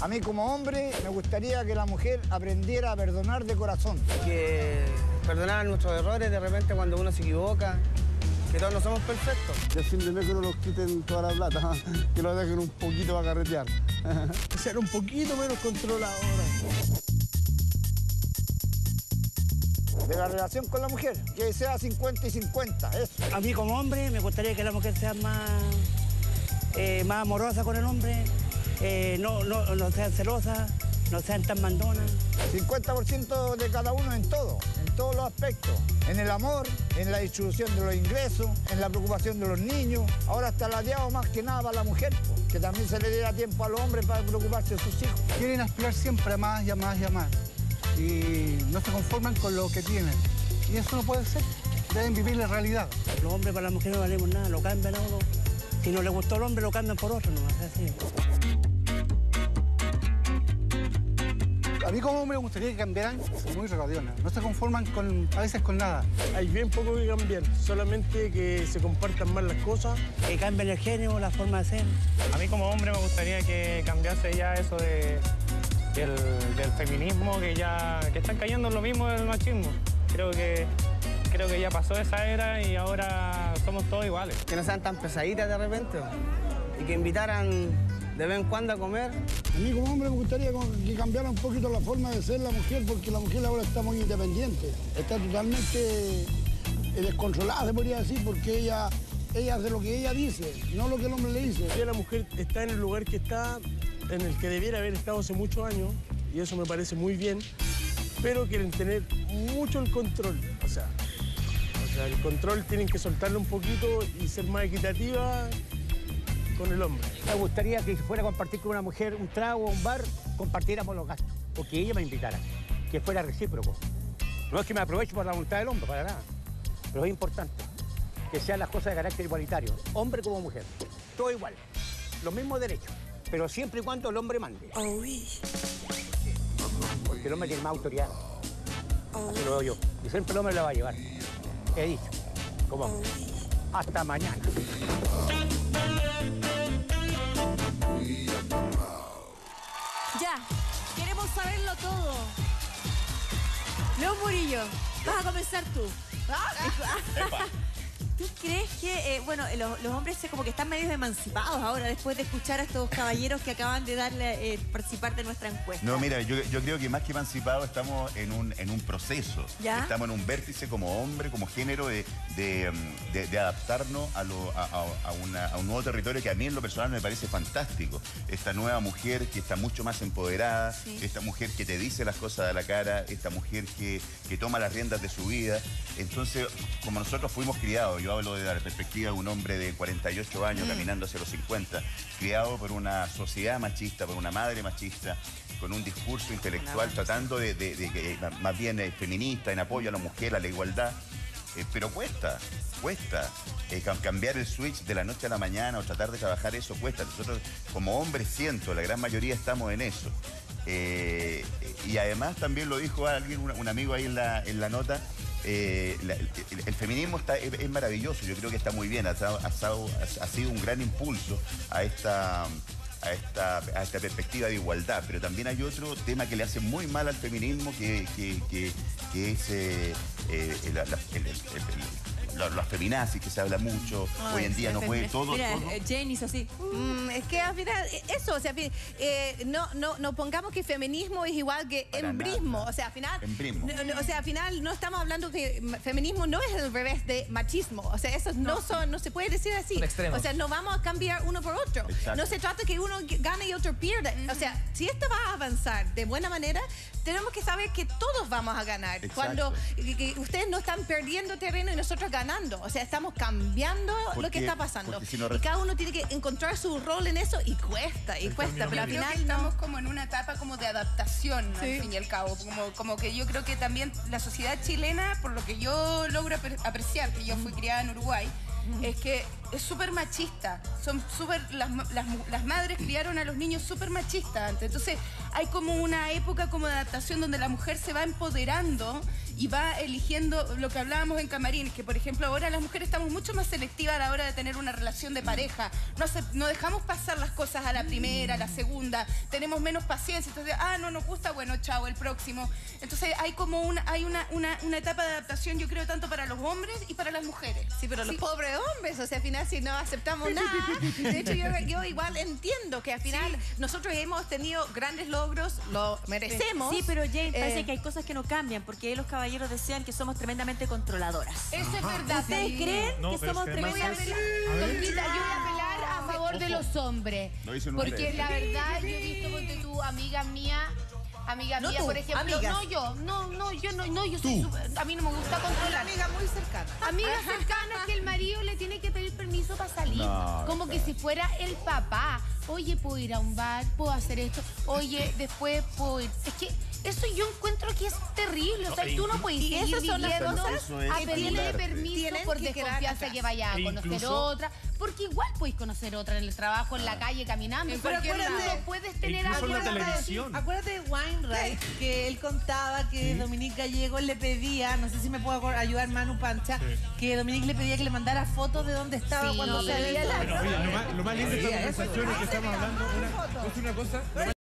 A mí como hombre me gustaría que la mujer aprendiera a perdonar de corazón. Que perdonar nuestros errores de repente cuando uno se equivoca, que todos no somos perfectos. Y al fin de mes que no nos quiten toda la plata, que lo dejen un poquito para carretear. Ser un poquito menos controladora. De la relación con la mujer, que sea 50 y 50, eso. A mí como hombre me gustaría que la mujer sea más amorosa con el hombre, no sean celosas, no sean tan mandonas. 50% de cada uno en todo, en todos los aspectos. En el amor, en la distribución de los ingresos, en la preocupación de los niños. Ahora está ladeado más que nada para la mujer, que también se le diera tiempo al hombre para preocuparse de sus hijos. Quieren aspirar siempre a más y a más y a más. Y no se conforman con lo que tienen. Y eso no puede ser. Deben vivir la realidad. Los hombres para la mujer no valemos nada, lo cambian a uno. Si no le gustó al hombre, lo cambian por otro, no es así. A mí como hombre me gustaría que cambiaran muy regadeonas. No se conforman a veces con nada. Hay bien poco que cambiar, solamente que se compartan más las cosas. Que cambien el género, la forma de ser. A mí como hombre me gustaría que cambiase ya eso del feminismo, que están cayendo en lo mismo del machismo. Creo que ya pasó esa era y ahora somos todos iguales. Que no sean tan pesaditas de repente y que invitaran de vez en cuando a comer. A mí como hombre me gustaría que cambiara un poquito la forma de ser la mujer, porque la mujer ahora está muy independiente. Está totalmente descontrolada, se podría decir, porque ella hace lo que ella dice, no lo que el hombre le dice. Ya la mujer está en el lugar que está, en el que debiera haber estado hace muchos años, y eso me parece muy bien, pero quieren tener mucho el control. O sea, el control tienen que soltarlo un poquito y ser más equitativa con el hombre. Me gustaría que si fuera a compartir con una mujer un trago o un bar, compartiéramos los gastos, o que ella me invitara, que fuera recíproco. No es que me aproveche por la voluntad del hombre, para nada, pero es importante que sean las cosas de carácter igualitario, hombre como mujer, todo igual, los mismos derechos, pero siempre y cuando el hombre mande. Porque el hombre tiene más autoridad, así lo veo yo, y siempre el hombre la va a llevar, he dicho, como hombre. Hasta mañana. Ya, queremos saberlo todo. Leo Murillo, vas a comenzar tú. ¿Tú crees que, los hombres como que están medio emancipados ahora después de escuchar a estos caballeros que acaban de darle participar de nuestra encuesta? No, mira, yo creo que más que emancipados estamos en un proceso. ¿Ya? Estamos en un vértice como hombre, como género de adaptarnos a un nuevo territorio que a mí en lo personal me parece fantástico. Esta nueva mujer que está mucho más empoderada, sí. Esta mujer que te dice las cosas a la cara, esta mujer que toma las riendas de su vida. Entonces, como nosotros fuimos criados, yo hablo de la perspectiva de un hombre de 48 años caminando hacia los 50, criado por una sociedad machista, por una madre machista, con un discurso intelectual tratando de más bien feminista, en apoyo a la mujer, a la igualdad. Pero cuesta. Cambiar el switch de la noche a la mañana o tratar de trabajar eso cuesta. Nosotros como hombres la gran mayoría estamos en eso. Y además también lo dijo alguien, un amigo ahí en la nota, el feminismo es maravilloso, yo creo que está muy bien, ha sido un gran impulso a esta perspectiva de igualdad, pero también hay otro tema que le hace muy mal al feminismo que es las feminazis, que se habla mucho. Hoy en día no puede todo. Mira, Jane hizo así. Es que al final, eso, o sea, no pongamos que feminismo es igual que embrismo. O sea, al final. Embrismo. Al final no estamos hablando que feminismo no es el revés de machismo. O sea, eso no se puede decir así. O sea, no vamos a cambiar uno por otro. Exacto. No se trata que uno gane y otro pierda. O sea, si esto va a avanzar de buena manera, tenemos que saber que todos vamos a ganar. Exacto. Cuando que ustedes no están perdiendo terreno y nosotros ganando. O sea, estamos cambiando lo que está pasando. Si no... Y cada uno tiene que encontrar su rol en eso y cuesta, pero al final estamos como en una etapa como de adaptación, sí. Al fin y al cabo. Como que yo creo que también la sociedad chilena, por lo que yo logro apreciar, que yo fui criada en Uruguay, es que es súper machista. Son súper, las madres criaron a los niños súper machistas antes. Entonces hay como una época como de adaptación donde la mujer se va empoderando y va eligiendo lo que hablábamos en Camarín, que por ejemplo ahora las mujeres estamos mucho más selectivas a la hora de tener una relación de pareja. No dejamos pasar las cosas a la primera, a la segunda, tenemos menos paciencia. Entonces, no nos gusta, bueno, chao, el próximo. Entonces hay como una etapa de adaptación, yo creo, tanto para los hombres y para las mujeres. Sí, pero los pobres hombres, o sea, al final si no aceptamos nada. De hecho, yo igual entiendo que al final nosotros hemos tenido grandes logros, lo merecemos. Sí, pero Jane, parece que hay cosas que no cambian, porque los caballeros decían que somos tremendamente controladoras. Eso es verdad. ¿Ustedes creen que somos tremendamente... Yo voy a apelar a favor de los hombres. Porque la verdad, yo he visto, ponte tú, amiga mía, por ejemplo. Amigas. Yo soy a mí no me gusta controlar. Una amiga muy cercana. Amigas cercanas que el marido le tiene que pedir permiso para salir. Como que si fuera el papá. Oye, puedo ir a un bar, puedo hacer esto. Oye, después puedo ir. Es que eso yo encuentro que es terrible. O sea, tú no puedes seguir viviendo a pedirle permiso por desconfianza que vaya a conocer otra. Porque igual podéis conocer otra en el trabajo, en la calle, caminando. Pero acuérdate, puedes tener acuérdate de Wainwright, que él contaba que Dominique Gallego le pedía, no sé si me puedo ayudar Manu Pancha, que Dominique le pedía que le mandara fotos de dónde estaba cuando se veía la... Lo más lindo de esta conversación es que estamos hablando es una cosa...